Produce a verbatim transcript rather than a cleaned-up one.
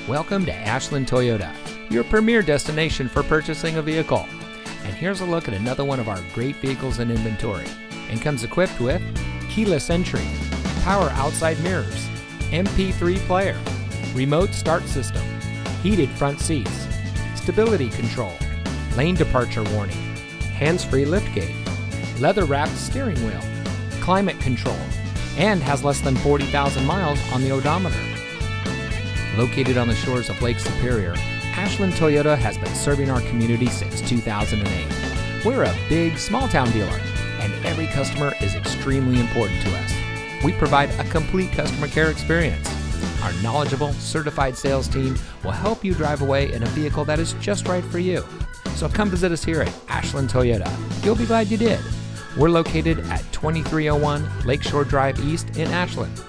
Welcome to Ashland Toyota, your premier destination for purchasing a vehicle. And here's a look at another one of our great vehicles in inventory, and comes equipped with keyless entry, power outside mirrors, M P three player, remote start system, heated front seats, stability control, lane departure warning, hands-free liftgate, leather-wrapped steering wheel, climate control, and has less than forty thousand miles on the odometer. Located on the shores of Lake Superior, Ashland Toyota has been serving our community since two thousand eight. We're a big, small-town dealer, and every customer is extremely important to us. We provide a complete customer care experience. Our knowledgeable, certified sales team will help you drive away in a vehicle that is just right for you. So come visit us here at Ashland Toyota. You'll be glad you did. We're located at twenty-three oh one Lakeshore Drive East in Ashland.